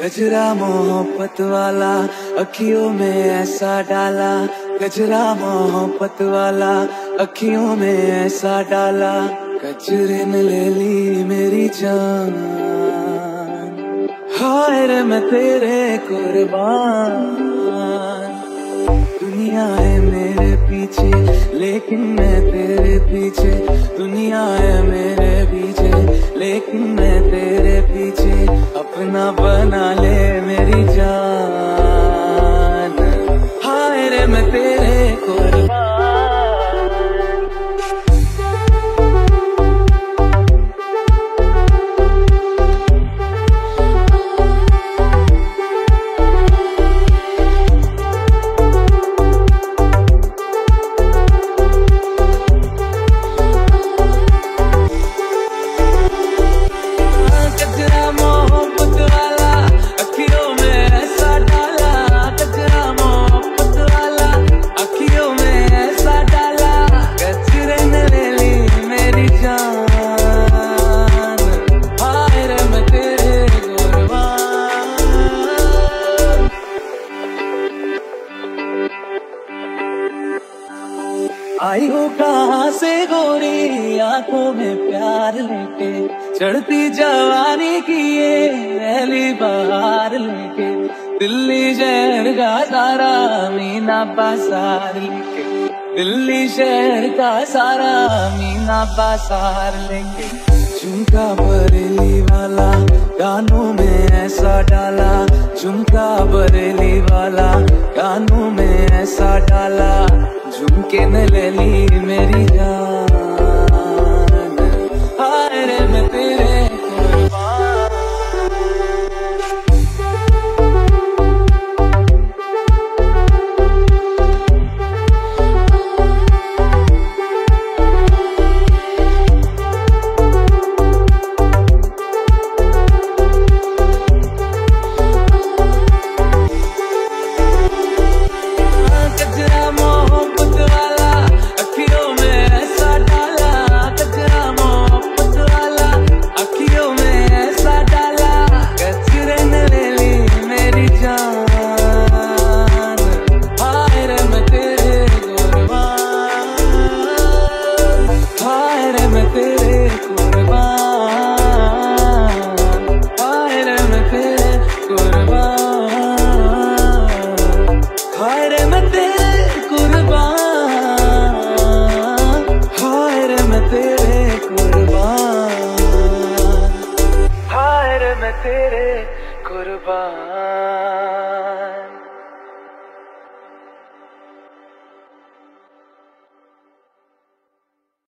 गजरा मोहब्बत वाला अखियों में ऐसा डाला, गजरा मोहब्बत वाला अखियों में ऐसा डाला, गजरे ने ले ली मेरी जान। हाय रे मैं तेरे कुर्बान। दुनिया है मेरे पीछे लेकिन मैं तेरे पीछे, दुनिया है मेरे पीछे लेकिन मैं तेरे पीछे, अपना बना ले मेरी जान। हाय रे मैं तेरे कुर्बान। आई हो कहाँ से गोरी आंखों में प्यार लेके, चढ़ती जवानी की ये पहली बहार लेके, दिल्ली शहर का सारा मीना बाजार लेके, दिल्ली शहर का सारा मीना बाजार लेके, झुमका बरेली वाला कानों में ऐसा डाला, झुमका बरेली वाला कानों में ऐसा डाला, झुमके ने ले ली मेरी जान। हाय रे मैं तेरे तेरे कुर्बान।